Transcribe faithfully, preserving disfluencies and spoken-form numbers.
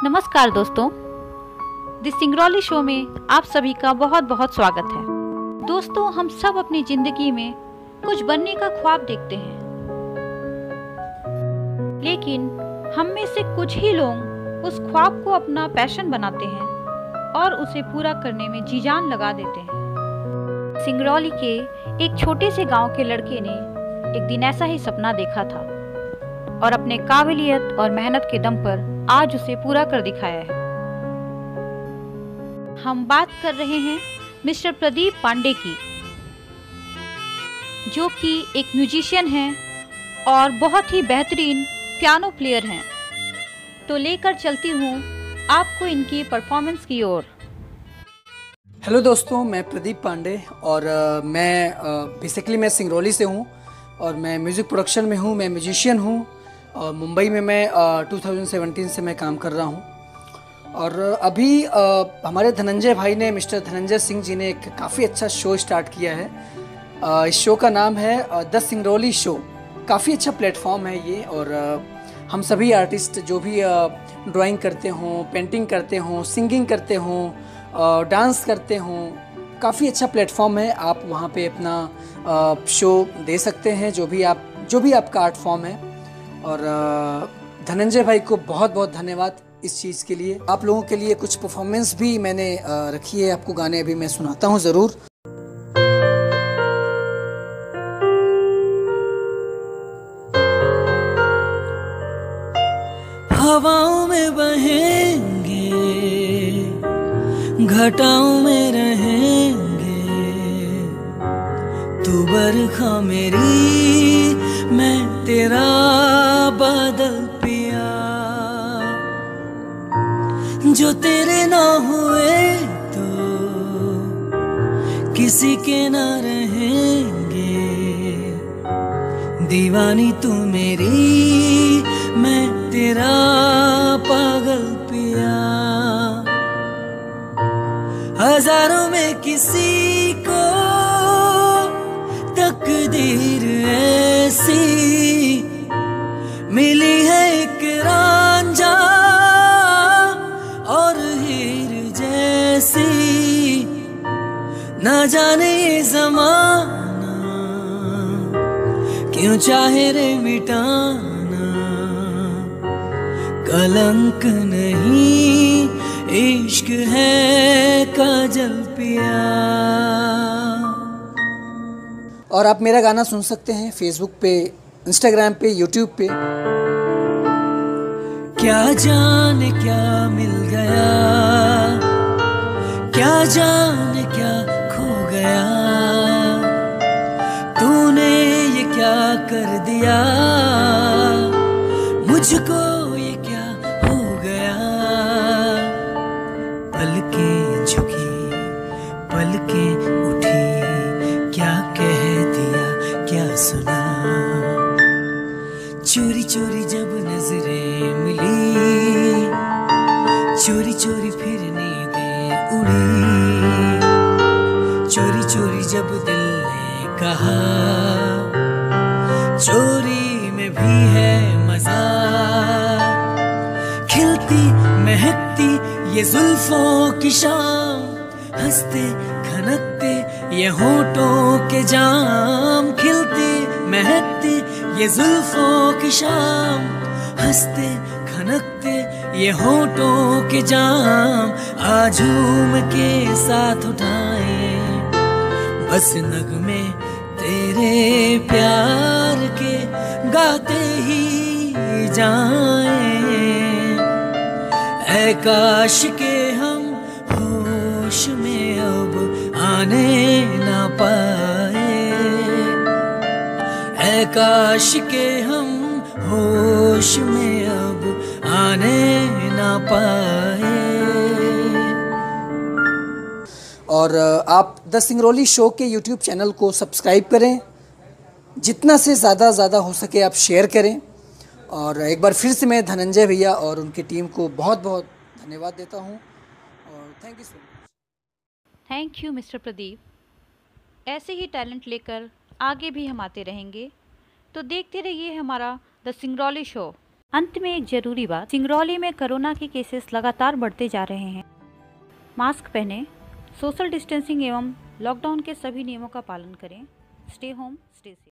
नमस्कार दोस्तों, the Singrauli show में आप सभी का बहुत बहुत स्वागत है। दोस्तों, हम सब अपनी जिंदगी में कुछ बनने का ख्वाब देखते हैं, लेकिन हम में से कुछ ही लोग उस ख्वाब को अपना पैशन बनाते हैं और उसे पूरा करने में जी जान लगा देते हैं। सिंगरौली के एक छोटे से गांव के लड़के ने एक दिन ऐसा ही सपना देखा था और अपने काबिलियत और मेहनत के दम पर आज उसे पूरा कर दिखाया है। हम बात कर रहे हैं मिस्टर प्रदीप पांडे की, जो कि एक म्यूजिशियन हैं और बहुत ही बेहतरीन पियानो प्लेयर हैं। तो लेकर चलती हूँ आपको इनकी परफॉर्मेंस की ओर। हेलो दोस्तों, मैं प्रदीप पांडे और uh, मैं बेसिकली uh, मैं सिंगरौली से हूँ और मैं म्यूज़िक प्रोडक्शन में हूँ। मैं म्यूजिशियन हूँ और मुंबई में मैं uh, दो हज़ार सत्रह से मैं काम कर रहा हूँ। और अभी uh, हमारे धनंजय भाई ने, मिस्टर धनंजय सिंह जी ने एक काफ़ी अच्छा शो स्टार्ट किया है। uh, इस शो का नाम है द सिंगरौली शो। काफ़ी अच्छा प्लेटफॉर्म है ये और uh, हम सभी आर्टिस्ट जो भी ड्राइंग uh, करते हों, पेंटिंग करते हों, सिंगिंग करते हों, डांस करते हों, काफ़ी अच्छा प्लेटफॉर्म है। आप वहाँ पे अपना शो दे सकते हैं, जो भी आप जो भी आपका आर्ट फॉर्म है। और धनंजय भाई को बहुत बहुत धन्यवाद इस चीज़ के लिए। आप लोगों के लिए कुछ परफॉर्मेंस भी मैंने रखी है, आपको गाने अभी मैं सुनाता हूँ ज़रूर। हवाओं में बहेंगे, घटाओं में रहेंगे, तू बरखा मेरी, मैं तेरा बादल पिया। जो तेरे ना हुए तो किसी के ना रहेंगे, दीवानी तू मेरी, मैं तेरा पागल पिया। हजारों में किसी को तकदीर ऐसी मिली है, एक रांझा और हीर जैसी। न जाने ये ज़माना क्यों चाहे रे मिटाना, कलंक नहीं इश्क है काजल पिया। और आप मेरा गाना सुन सकते हैं फेसबुक पे, इंस्टाग्राम पे, यूट्यूब पे। क्या जाने क्या मिल गया, क्या जाने क्या खो गया, तूने ये क्या कर दिया, मुझको ये क्या हो गया। पलकें झुकी, पलकें उठी, क्या कह दिया, क्या सुना। चोरी चोरी जब नजरें मिली, चोरी चोरी फिर नींदें उड़ी, चोरी चोरी जब दिल ने कहा, चोरी में भी है मजा। खिलती महकती ये जुल्फों की शाम, हंसते खनकते ये होठों के जाम। खिलती महकती ये जुल्फों की शाम, हंसते खनकते ये होठों के जाम। आज झूम के साथ उठाए बस नगमे तेरे प्यार के, गाते ही जाएं। ऐ काश के हम होश में अब आने ना पाए, ऐ काश के हम होश में अब आने ना पाए। और आप द सिंगरौली शो के यूट्यूब चैनल को सब्सक्राइब करें, जितना से ज़्यादा ज़्यादा हो सके आप शेयर करें। और एक बार फिर से मैं धनंजय भैया और उनकी टीम को बहुत बहुत धन्यवाद देता हूँ और thank you so much. Thank you mister Pradeep. ऐसे ही टैलेंट लेकर आगे भी हम आते रहेंगे, तो देखते रहिए हमारा द सिंगरौली शो। अंत में एक जरूरी बात, सिंगरौली में कोरोना के केसेस लगातार बढ़ते जा रहे हैं। मास्क पहनें, सोशल डिस्टेंसिंग एवं लॉकडाउन के सभी नियमों का पालन करें। Stay home, stay safe.